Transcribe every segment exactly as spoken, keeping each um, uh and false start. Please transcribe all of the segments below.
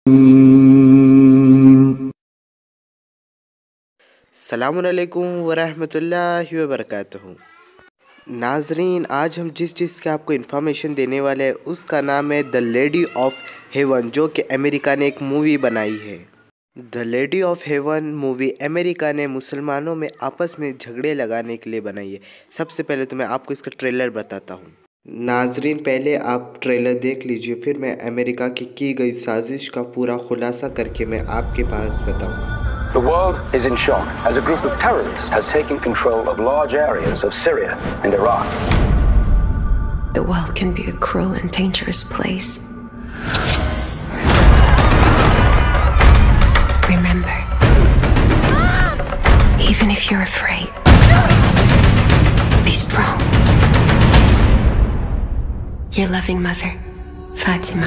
السلام علیکم ورحمۃ اللہ وبرکاتہ۔ ناظرین، آج ہم جس چیز کی آپ کو انفارمیشن دینے والے ہیں اس کا نام ہے دا لیڈی آف ہیون، جو کہ امریکہ نے ایک مووی بنائی ہے۔ The lady of heaven movie امریکہ نے مسلمانوں میں آپس میں جھگڑے لگانے کے لیے بنائی ہے۔ سب سے پہلے تو میں آپ کو اس کا ٹریلر بتاتا ہوں۔ ناظرین، پہلے آپ ٹریلر دیکھ لیجئے، پھر میں امریکہ کی کی گئی سازش کا پورا خلاصہ کر کے میں آپ کے پاس بتاؤں گا۔ The world is in shock as a group of terrorists has taken control of large areas of Syria and Iraq. The world can be a cruel and dangerous place. Remember, even if you're afraid, be strong. Your loving mother, Fatima.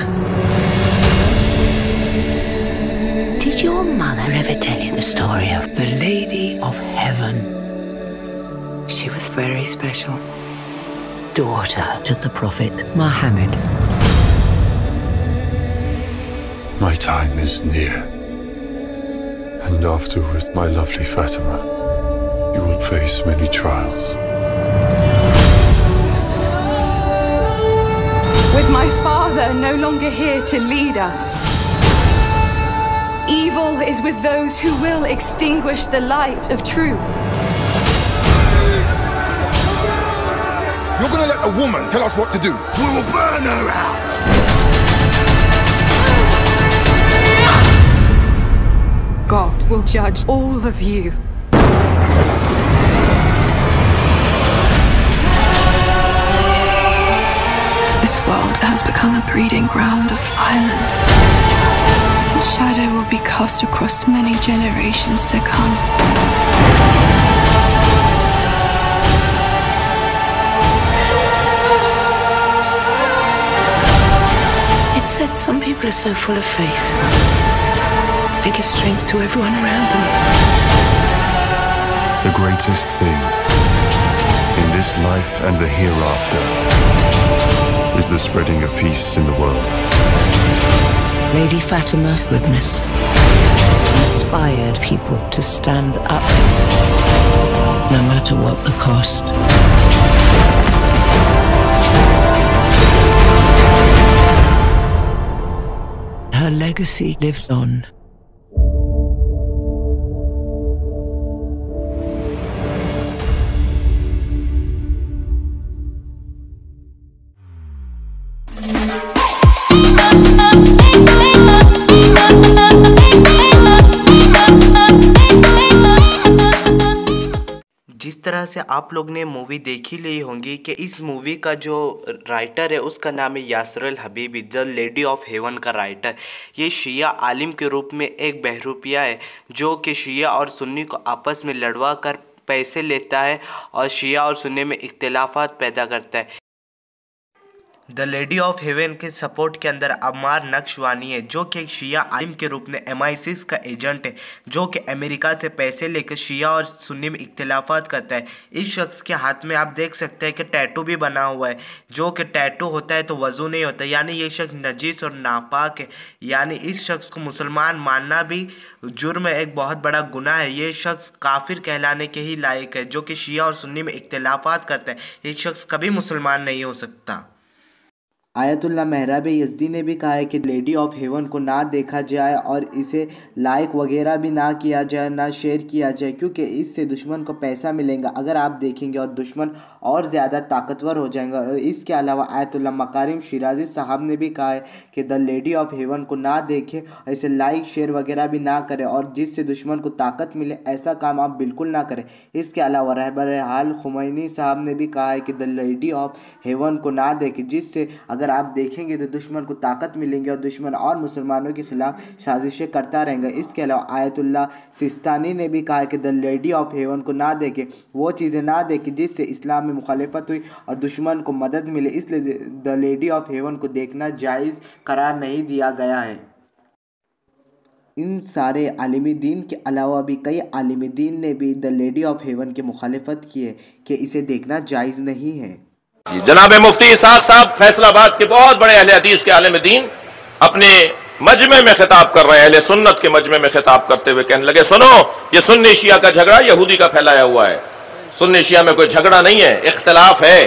Did your mother ever tell you the story of the Lady of Heaven? She was very special. Daughter to the Prophet Muhammad. My time is near. And afterwards, my lovely Fatima, you will face many trials. With my father no longer here to lead us, evil is with those who will extinguish the light of truth. You're gonna let a woman tell us what to do? We will burn her out! God will judge all of you. This world has become a breeding ground of violence. Shadow will be cast across many generations to come. It said some people are so full of faith, they give strength to everyone around them. The greatest thing in this life and the hereafter is the spreading of peace in the world. Lady Fatima's goodness inspired people to stand up, no matter what the cost. Her legacy lives on. جس طرح سے آپ لوگ نے movie دیکھی لی ہوں گی کہ اس مووی کا جو رائٹر ہے اس کا نام ہے Yasir al Habibi, the lady of heaven کا رائٹر۔ یہ شیعہ عالم کے روپ میں ایک بہروپیہ ہے جو کہ شیعہ اور سنی کو آپس میں لڑوا کر پیسے لیتا ہے اور شیعہ اور سنی میں اختلافات پیدا کرتا ہے۔ دا لیڈی آف ہیون کے سپورٹ کے اندر عمار نقشوانی ہے، جو کہ ایک شیعہ عالم کے روپ میں ایم آئی سکس کا ایجنٹ ہے، جو کہ امریکہ سے پیسے لے کر شیعہ اور سنی میں اختلافات کرتا ہے۔ اس شخص کے ہاتھ میں آپ دیکھ سکتے ہیں کہ ٹیٹو بھی بنا ہوا ہے، جو کہ ٹیٹو ہوتا ہے تو وضو نہیں ہوتا، یعنی یہ شخص نجیس اور ناپاک ہے، یعنی اس شخص کو مسلمان ماننا بھی جرم ہے، ایک بہت بڑا گناہ ہے۔ یہ شخص کافر کہلانے کے ہی لائق ہے، جو کہ شیعہ اور سنی میں اختلافات کرتا ہے۔ یہ شخص کبھی مسلمان نہیں ہو سکتا۔ آیت اللہ محراب یزدی نے بھی کہا ہے کہ لیڈی آف ہیون کو نہ دیکھا جائے اور اسے لائک وغیرہ بھی نہ کیا جائے، نہ شیئر کیا جائے، کیونکہ اس سے دشمن کو پیسہ ملیں گا اگر آپ دیکھیں گے اور دشمن اور زیادہ طاقتور ہو جائیں گا۔ اور اس کے علاوہ آیت اللہ مکارم شیرازی صاحب نے بھی کہا ہے کہ دا لیڈی آف ہیون کو نہ دیکھے، اسے لائک شیئر وغیرہ بھی نہ کرے، اور جس سے دشمن کو طاقت ملے ایسا کام آپ بالکل نہ کریں۔ اس کے علاوہ رہبر حال خمینی صاحب نے بھی کہا ہے کہ دا لیڈی آف ہیون کو نہ دیکھے، جس سے اگر آپ دیکھیں گے تو دشمن کو طاقت ملیں گے اور دشمن اور مسلمانوں کے خلاف سازشیں کرتا رہیں گا۔ اس کے علاوہ آیت اللہ سستانی نے بھی کہا کہ دا لیڈی آف ہیون کو نہ دیکھے، وہ چیزیں نہ دیکھے جس سے اسلام میں مخالفت ہوئی اور دشمن کو مدد ملے، اس لیے دا لیڈی آف ہیون کو دیکھنا جائز قرار نہیں دیا گیا ہے۔ ان سارے عالم دین کے علاوہ بھی کئی عالم دین نے بھی دا لیڈی آف ہیون کی مخالفت کی ہے کہ اسے دیکھنا جائز نہیں ہے۔ جناب مفتی اسحاق صاحب فیصل آباد کے بہت بڑے اہل حدیث کے عالم دین اپنے مجمع میں خطاب کر رہے ہیں، اہل سنت کے مجمع میں خطاب کرتے ہوئے کہنے لگے سنو، یہ سنی شیعہ کا جھگڑا یہودی کا پھیلایا ہوا ہے، سنی شیعہ میں کوئی جھگڑا نہیں ہے، اختلاف ہے،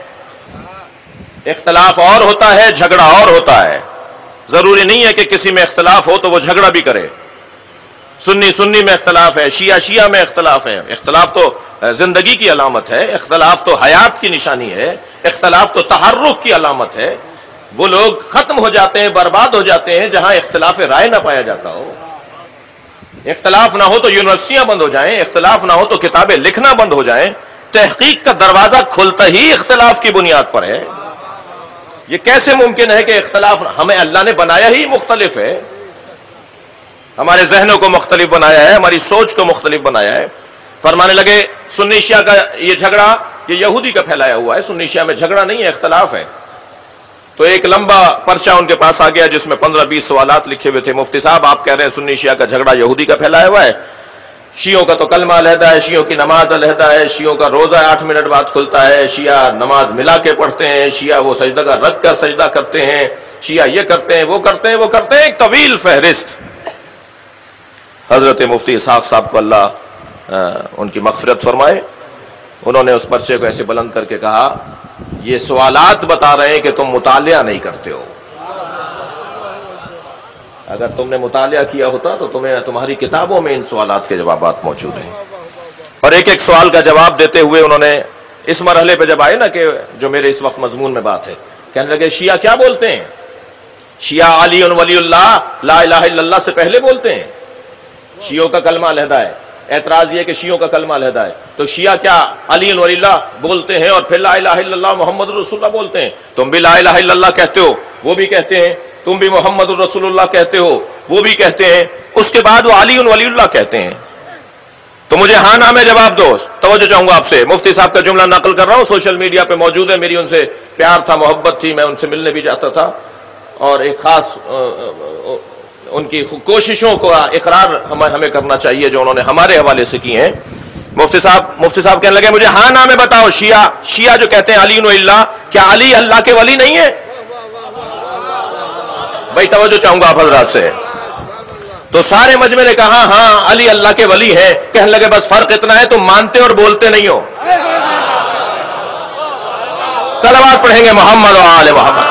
اختلاف اور ہوتا ہے، جھگڑا اور ہوتا ہے، ضروری نہیں ہے کہ کسی میں اختلاف ہو تو وہ جھگڑا بھی کرے، سنی سنی میں اختلاف ہے، شیعہ شیعہ میں اختلاف ہے، اختلاف تو زندگی کی علامت ہے، اختلاف تو حیات کی نشانی ہے، اختلاف تو تحرک کی علامت ہے، وہ لوگ ختم ہو جاتے ہیں، برباد ہو جاتے ہیں جہاں اختلاف رائے نہ پایا جاتا ہو، اختلاف نہ ہو تو یونیورسٹیاں بند ہو جائیں، اختلاف نہ ہو تو کتابیں لکھنا بند ہو جائیں، تحقیق کا دروازہ کھلتا ہی اختلاف کی بنیاد پر ہے، یہ کیسے ممکن ہے کہ اختلاف، ہمیں اللہ نے بنایا ہی مختلف ہے، ہمارے ذہنوں کو مختلف بنایا ہے، ہماری سوچ کو مختلف بنایا ہے۔ فرمانے لگے سنی شیعہ کا یہ جھگڑا یہ یہودی کا پھیلایا ہوا ہے، سنی شیعہ میں جھگڑا نہیں ہے، اختلاف ہے۔ تو ایک لمبا پرچہ ان کے پاس آ گیا جس میں پندرہ بیس سوالات لکھے ہوئے تھے، مفتی صاحب آپ کہہ رہے ہیں سنی شیعہ کا جھگڑا یہودی کا پھیلایا ہوا ہے، شیعوں کا تو کلمہ علیحدہ ہے، شیعوں کی نماز علیحدہ ہے، شیعوں کا روزہ آٹھ منٹ بعد کھلتا ہے، شیعہ نماز ملا کے پڑھتے ہیں، شیعہ وہ سجدہ کا رکھ کر سجدہ کرتے ہیں، شیعہ یہ کرتے ہیں وہ کرتے ہیں وہ کرتے ہیں، ایک طویل فہرست۔ حضرت مفتی اسحاق صاحب کو اللہ ان کی مغفرت فرمائے، انہوں نے اس پرچے کو ایسے بلند کر کے کہا یہ سوالات بتا رہے ہیں کہ تم مطالعہ نہیں کرتے ہو، اگر تم نے مطالعہ کیا ہوتا تو تمہیں تمہاری کتابوں میں ان سوالات کے جوابات موجود ہیں۔ اور ایک ایک سوال کا جواب دیتے ہوئے انہوں نے اس مرحلے پہ جب آئے نا کہ جو میرے اس وقت مضمون میں بات ہے، کہنے لگے شیعہ کیا بولتے ہیں، شیعہ علی ولی اللہ لا الہ الا اللہ سے پہلے بولتے ہیں، شیعوں کا کلمہ علیحدہ ہے، اعتراض یہ کہ شیعوں کا کلمہ علیحدہ ہے، تو شیعہ کیا علی ولی اللہ بولتے ہیں اور پھر لا الہ الا اللہ محمد رسول اللہ بولتے ہیں، تم بھی لا الہ الا اللہ کہتے ہو وہ بھی کہتے ہیں، تم بھی محمد رسول اللہ کہتے ہو وہ بھی کہتے ہیں، اس کے بعد وہ علی ولی اللہ کہتے ہیں، تو مجھے ہاں نہ میں جواب دو۔ توجہ چاہوں گا آپ سے، مفتی صاحب کا جملہ نقل کر رہا ہوں، سوشل میڈیا پہ موجود ہے، میری ان سے پیار تھا، محبت تھی، میں ان سے ملنے بھی جاتا تھا، اور ایک خاص ان کی کوششوں کو اقرار ہمیں کرنا چاہیے جو انہوں نے ہمارے حوالے سے کی ہیں۔ مفتی صاحب مفتی صاحب کہنے لگے مجھے ہاں نہ میں بتاؤ، شیعہ شیعہ جو کہتے ہیں علی و اللہ، کیا علی اللہ کے ولی نہیں ہے؟ بھائی توجہ چاہوں گا آپ حضرات سے، تو سارے مجمع نے کہا ہاں علی اللہ کے ولی ہے، کہنے لگے بس فرق اتنا ہے تم مانتے اور بولتے نہیں ہو۔ صلوات پڑھیں گے محمد و آل محمد۔